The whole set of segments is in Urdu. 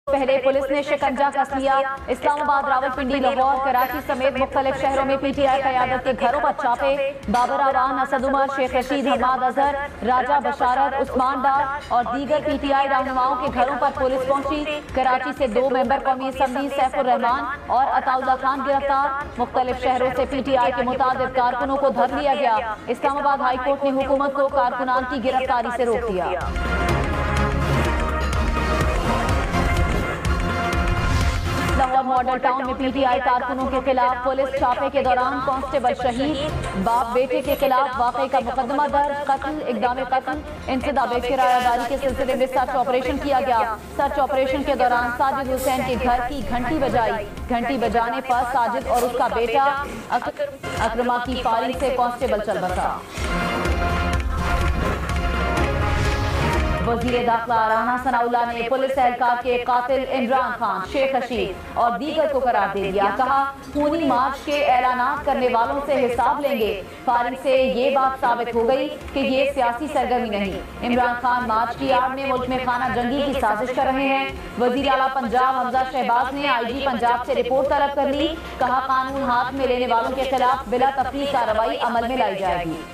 پہلے پولیس نے شکنجہ کس لیا۔ اسلام آباد، راولپنڈی، لاہور، کراچی سمیت مختلف شہروں میں پی ٹی آئی قیادت کے گھروں پر چھاپے۔ بابر اعوان، اسد عمر، شیخ رشید، حماد اظہر، راجہ بشارت، عثمان ڈار اور دیگر پی ٹی آئی رہنماؤں کے گھروں پر پولیس پہنچی۔ کراچی سے 2 ممبر قومی اسمبلی سیف الرحمان اور عطا اللہ خان گرفتار۔ مختلف شہروں سے پی ٹی آئی کے متعدد کارکنوں کو دھر لیا گیا۔ اسلام آباد ہائی کورٹ نے حکومت کو کارکنان کی گرفتاری سے روک دیا۔ لاہور ماڈل ٹاؤن میں پی ٹی آئی کارکنوں کے خلاف پولیس چھاپے کے دوران کانسٹیبل شہید، باپ بیٹے کے خلاف واقعے کا مقدمہ درج۔ قتل، اقدام قتل، انسداد کرایہ داری کے سلسلے میں سرچ آپریشن کیا گیا۔ سرچ آپریشن کے دوران ساجد حسین کے گھر کی گھنٹی بجائی۔ گھنٹی بجانے پر ساجد اور اس کا بیٹا اکرما کی فائرنگ سے کانسٹیبل چل بسا۔ وزیر داخلہ رانا ثناء اللہ نے پولیس اہلکار کے قاتل عمران خان، شیخ رشید اور دیگر کو قرار دے دیا۔ کہا، خونی مارچ کے اعلانات کرنے والوں سے حساب لیں گے۔ فائرنگ سے یہ بات ثابت ہو گئی کہ یہ سیاسی سرگرمی نہیں۔ عمران خان مارچ کی آڑ میں ملک میں خانہ جنگی کی سازش کر رہے ہیں۔ وزیر اعلیٰ پنجاب حمزہ شہباز نے آئی جی پنجاب سے رپورٹ طلب کر لی۔ کہا، قانون ہاتھ میں لینے والوں کے خلاف بلا تفریق کارروائی عمل میں لائی جائے گی۔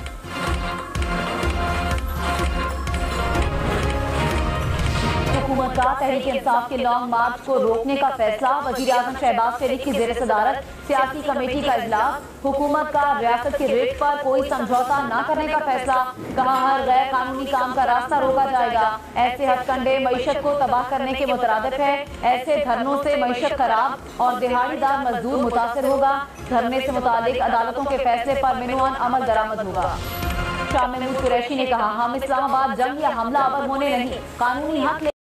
حکومت کا تحریک انصاف کے لانگ مارچ کو روکنے کا فیصلہ۔ وزیر اعظم شہباز شریف کی زیر صدارت سیاسی کمیٹی کا اجلاس۔ حکومت کا ریاست کے ریٹ پر کوئی سمجھوتا نہ کرنے کا فیصلہ۔ کہا، ہر غیر قانونی کام کا راستہ روکا جائے گا۔ ایسے ہتھ کنڈے معیشت کو تباہ کرنے کے مترادف ہے۔ ایسے دھرنوں سے معیشت خراب اور دہاڑی دار مزدور متاثر ہوگا۔ دھرنے سے متعلق عدالتوں کے فیصلے پر منوان عمل درآمد ہوگا۔ شاہ محمود قریشی نے کہا، ہم اسلام آباد جنگ یا حملہ آور ہونے نہیں، قانونی حق